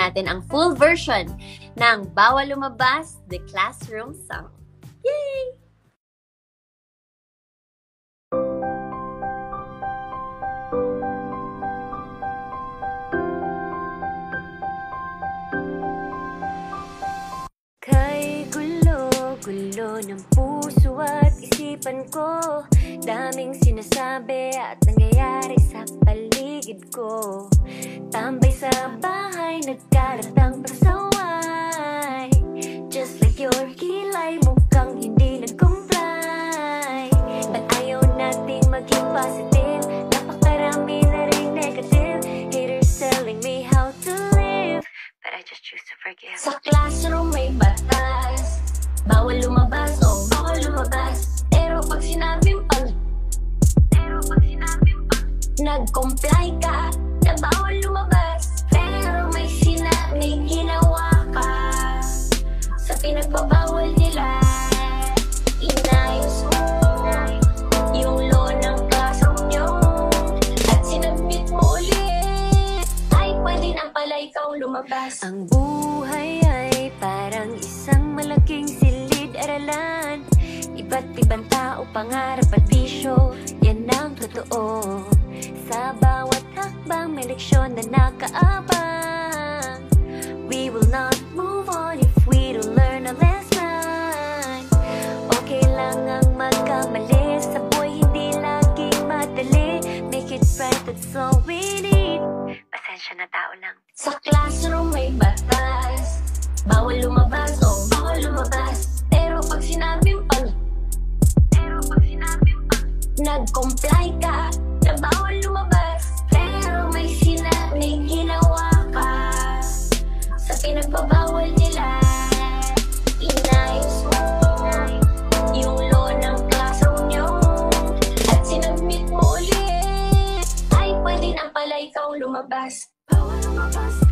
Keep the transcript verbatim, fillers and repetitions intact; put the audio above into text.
natin ang full version ng Bawal Lumabas, the classroom song. Yay! Kay gulo-gulo ng puso at isipan ko, daming sinasabi at nangyayari sa paligid ko. Tambay sa bahay, nagkalat ang pasaway. Just like your kilay, mukhang hindi nag-comply. But ayaw nating maging positive, napakarami na rin negative. Haters telling me how to live, but I just choose to forgive. Sa classroom may batas, bawal lumabas o bawal lumabas. Pero pag sinabing pag Pero pag sinabing pag nag-comply ka, na bawal lumabas. Pero may sinabing ginawa ka, sa pinagbabawal nila, inayos mo yung law ng classroom nyo at sinabit mo ulit. Ay pwede na pala ikaw lumabas. Ang buhay ay parang isang malaking silid-aralan. Iba't ibang tao, pangarap at bisyo, yan ang totoo. Sa bawat hakbang may leksyon na nakaabang. We will not move on if we don't learn a lesson. Okay lang ang magkamali, sa buhay hindi laging madali. Make it right, that's all we need. Pasensya na, tao lang. Sa classroom may batas, bawal lumabas o bawal lumabas. Pero pag sinabing pag Pero pag sinabing pag nag-comply ka, na bawal lumabas. Pero may sinabing ginawa ka, sa pinagbabawal nila, inayos mo yung law ng classroom nyo at sinabit mo ulit. Ay pwede na pala ikaw lumabas. Bawal lumabas.